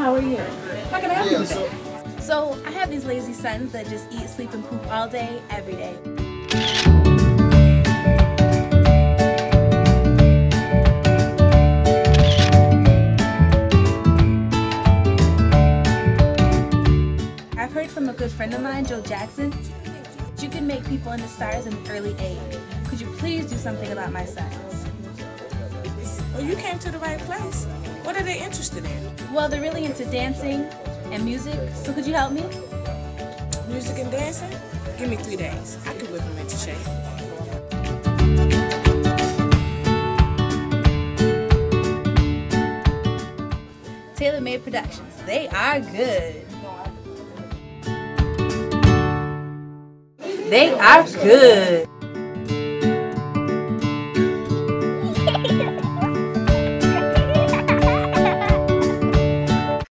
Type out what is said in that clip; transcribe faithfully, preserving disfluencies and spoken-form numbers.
how are you? How can I help you Yeah, today? so So I have these lazy sons that just eat, sleep, and poop all day, every day. I've heard from a good friend of mine, Joe Jackson, that you can make people into stars in an early age. Could you please do something about my sons? Well, you came to the right place. What are they interested in? Well, they're really into dancing and music, so could you help me? Music and dancing? Give me three days. I could whip them into shape. Taylor Made Productions. They are good. They are good.